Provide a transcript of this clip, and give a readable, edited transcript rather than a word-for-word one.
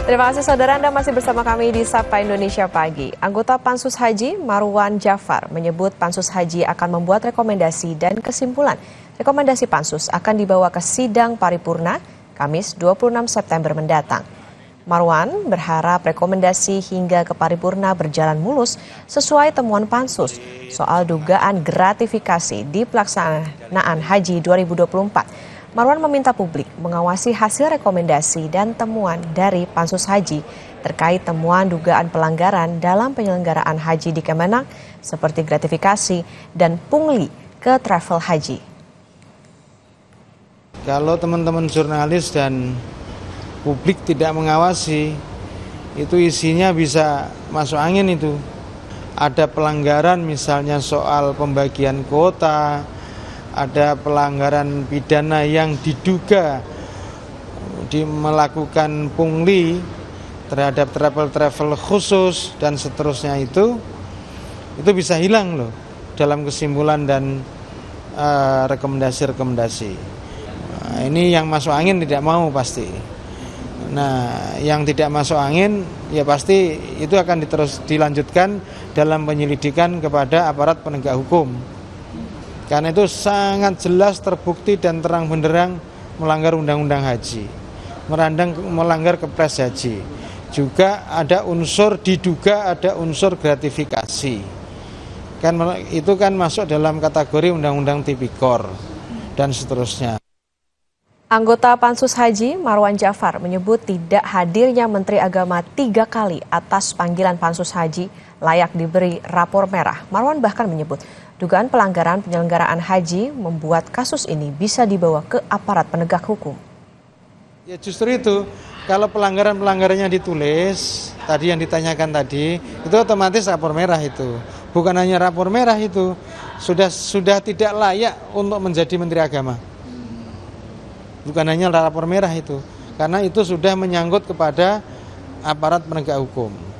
Terima kasih saudara, Anda masih bersama kami di Sapa Indonesia Pagi. Anggota Pansus Haji Marwan Jafar menyebut Pansus Haji akan membuat rekomendasi dan kesimpulan. Rekomendasi Pansus akan dibawa ke sidang paripurna Kamis 26 September mendatang. Marwan berharap rekomendasi hingga ke paripurna berjalan mulus sesuai temuan Pansus soal dugaan gratifikasi di pelaksanaan Haji 2024. Marwan meminta publik mengawasi hasil rekomendasi dan temuan dari Pansus Haji terkait temuan dugaan pelanggaran dalam penyelenggaraan haji di Kemenang seperti gratifikasi dan pungli ke travel haji. Kalau teman-teman jurnalis dan publik tidak mengawasi, itu isinya bisa masuk angin itu. Ada pelanggaran misalnya soal pembagian kuota, ada pelanggaran pidana yang diduga melakukan pungli terhadap travel khusus dan seterusnya, itu bisa hilang loh dalam kesimpulan dan rekomendasi-rekomendasi. Nah, ini yang masuk angin tidak mau pasti. Nah, yang tidak masuk angin ya pasti itu akan terus dilanjutkan dalam penyelidikan kepada aparat penegak hukum. Karena itu sangat jelas terbukti dan terang benderang melanggar undang-undang haji, melanggar Kepres haji. Juga diduga ada unsur gratifikasi. Itu kan masuk dalam kategori undang-undang tipikor dan seterusnya. Anggota Pansus Haji Marwan Jafar menyebut tidak hadirnya Menteri Agama 3 kali atas panggilan Pansus Haji layak diberi rapor merah. Marwan bahkan menyebut dugaan pelanggaran penyelenggaraan haji membuat kasus ini bisa dibawa ke aparat penegak hukum. Ya justru itu, kalau pelanggarannya ditulis, tadi yang ditanyakan tadi, itu otomatis rapor merah itu. Bukan hanya rapor merah itu, sudah tidak layak untuk menjadi Menteri Agama. Bukan hanya rapor merah itu, karena itu sudah menyangkut kepada aparat penegak hukum.